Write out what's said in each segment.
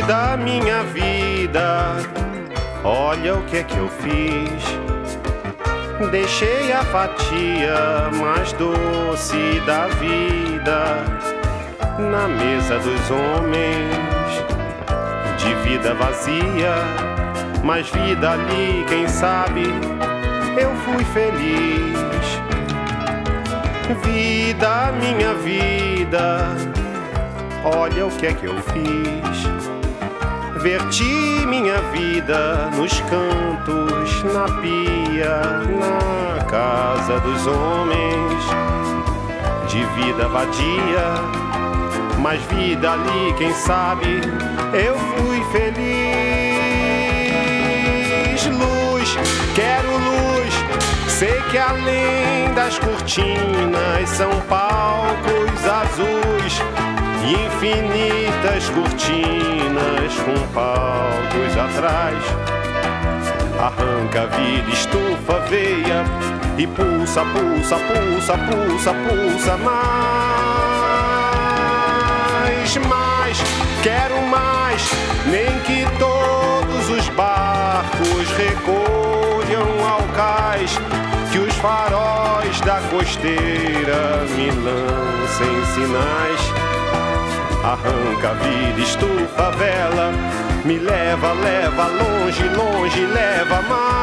Vida, minha vida, olha o que é que eu fiz. Deixei a fatia mais doce da vida na mesa dos homens, de vida vazia, mas vida ali, quem sabe, eu fui feliz. Vida, minha vida, olha o que é que eu fiz. Verti minha vida nos cantos, na pia, na casa dos homens, de vida vadia, mas vida ali, quem sabe, eu fui feliz. Luz, quero luz, sei que além das cortinas são palcos azuis, infinitas cortinas com palcos atrás. Arranca a vida, estufa a veia e pulsa, pulsa, pulsa, pulsa, pulsa mais, mais, quero mais, nem que todos os barcos recolham ao cais, que os faróis da costeira me lancem sinais. Arranca a vida, estufa a vela, me leva, leva longe, longe, leva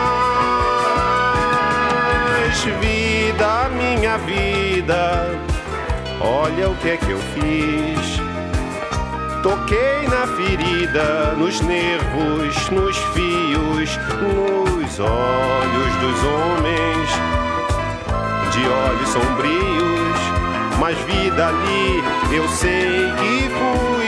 mais. Vida, minha vida, olha o que é que eu fiz. Toquei na ferida, nos nervos, nos fios, nos olhos dos homens, de olhos sombrios, mas vida ali, eu sei que fui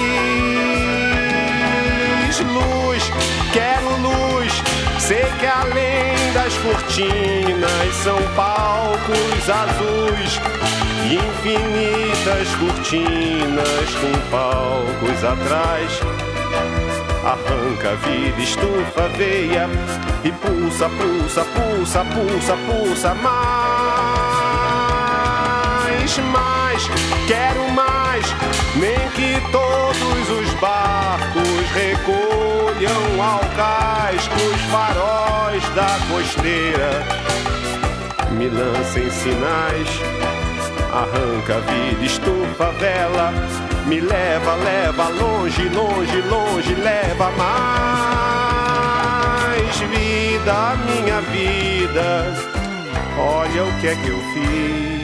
feliz. Luz, quero luz, sei que além das cortinas são palcos azuis, infinitas cortinas com palcos atrás. Arranca a vida, estufa a veia e pulsa, pulsa, pulsa, pulsa, pulsa mais, mais, quero mais, nem que todos os barcos recolham ao cais, que os faróis da costeira me lancem sinais. Arranca a vida, estufa a vela, me leva, leva longe, longe, longe, leva mais. Vida, minha vida, olha o que é que eu fiz.